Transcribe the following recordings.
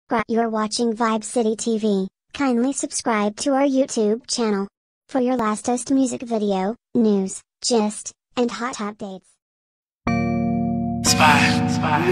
You're watching Vibe City TV. Kindly subscribe to our YouTube channel for your latest music video, news, gist, and hot updates. Spy.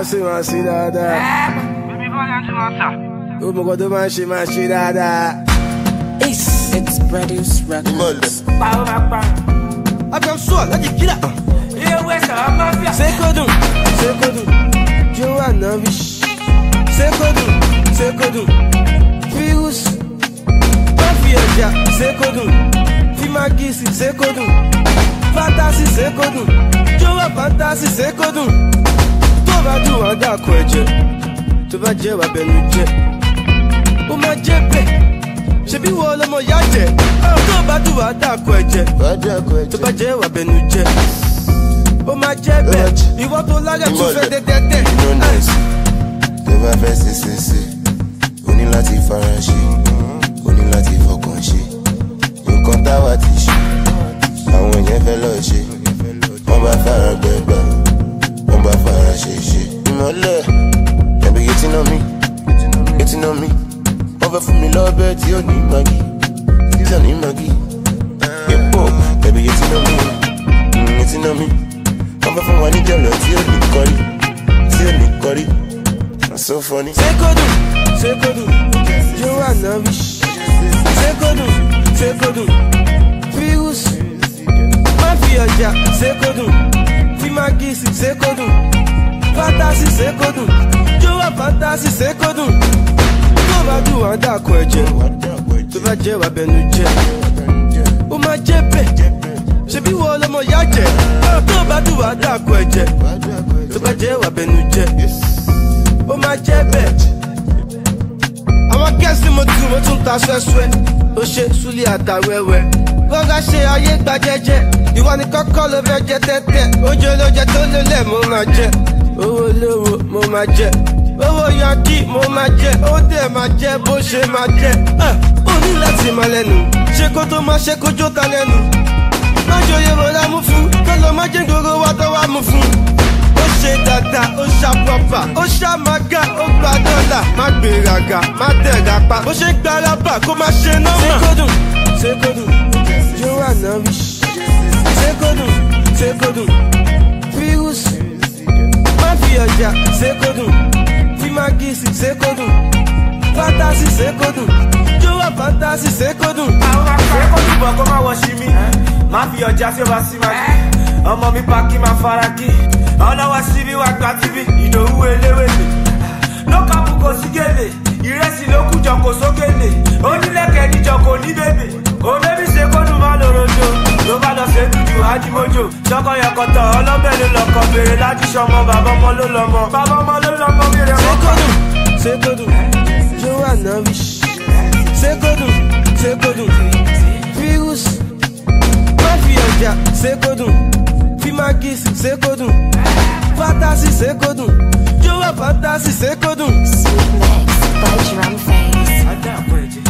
It's Brothers Records. Abramsoul, let it get up. Sekodun, Joanna Vish. Sekodun, Virus. Mafia, Sekodun, Fimagisi, Sekodun, Fantasy, Sekodun, Joa Fantasy, Sekodun. Tova do anda kweje, tova jewa benuje. Uma jepe, shebi wole mo yaje. Tova do anda kweje, tova jewa benuje. Uma jepe, iwo to laga tu fe de. Tova fe se. Oni láti faraṣe, oni láti fọkàn ṣe. Nǹkan táwa ti ṣe, àwọn èèyàn fẹ́ lọ ṣe. Wọ́n bá fara gbẹgbà, wọ́n bá fara ṣe. Ìmọ̀lẹ̀, ẹ̀bí getting on me. Wọ́n fẹ́ fún mi lọ́bẹ̀ tí ó ní magi, tí ó ní magi. Epo, ẹ̀bí getting on me. Wọ́n fẹ́ fún wa ní jọ̀lọ̀ tí ó ní kọrí. That's so funny. Sekodun, Joanna Vish. Sekodun, Virus. Mafia, Sekodun, Fimagisi, Sekodun, Fantasy, Sekodun, Joa Fantasy, Sekodun. Tova do anda kweje, tova jewa benuje. Uma jepe, shebi wole mo yaje. Tova do anda kweje, tova jewa benuje. Uma jepe. Àwọn kẹ́sì mo tún ta ṣẹ́ṣẹ́. Ó ṣe súlì àtàwẹ́wẹ́. Rọ́gá ṣe ayé gba jẹ́jẹ́. Ìwọ ni kọ́kọ́ ló fẹ́ jẹ tẹ́tẹ́. Oúnjẹ olóúnjẹ tó lélẹ̀ mo máa jẹ. Owó olówó mo máa jẹ. Owó yankí mo máa jẹ. Ó dẹ̀ máa jẹ bó ṣe máa jẹ. Ó ní láti máa lẹ́nu. Ṣé kó tó máa ṣe kójó ta lẹ́nu. Má jòyè rọra mú fún. Kọ́lọ́ má jẹ́ gbogbo wa tó wá mú fún. Ó ṣe dada, ó ṣá pọ́pà, ó ṣá maga, ó gba dọ́là. Má gbéraga, má tẹ̀ra pa. Bó ṣe gbárabà kó má ṣe nọ́mà. Sekodun, Joanna Vish. Sekodun, Virus. Mafia, Sekodun, Fimagisi, Sekodun, Fantasy, Sekodun, Joa Fantasy, Sekodun. Àwọn akẹ́kọ̀ọ́ bọ̀ kó má wọ sí mi. Má fi ọjà tí ó bá sí máa kí. Ọmọ mi pa kí máa fara kí. Ọlọ́wọ́ síbí wá gba tíbí. Ìdòwú eléwèlé. Lókàpù kò sí gèlè. Ìrẹsì ló kú jọ kò sókèlè. Onílẹ̀kẹ̀ níjọ kò ní bèbè. Òbẹ́bí Sekodun má lòròjò. Ló bá lọ ṣe dúdú ájímójò. Ṣọ́kọ̀ yọkọ̀tọ̀ ọlọ́bẹ̀ ló lọ́kọ̀ bèrè láti ṣọmọ. Bàbá ọmọ ló lọ́mọ. Bàbá ọmọ ló lọ́mọ bèrè mọ́kọ̀. Sekodun, Joanna Vish. Sekodun, Virus. Mafia, Sekodun, Fimagisi, Sekodun, Fantasy, Sekodun, Joa Fantasy, Sekodun. Sweet mix by Drum Face.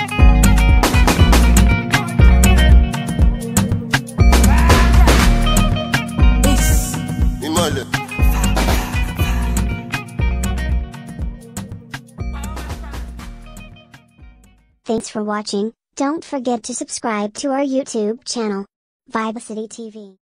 Ìmọ̀lẹ̀. Thanks for watching. Don't forget to subscribe to our YouTube channel, Vibe City TV.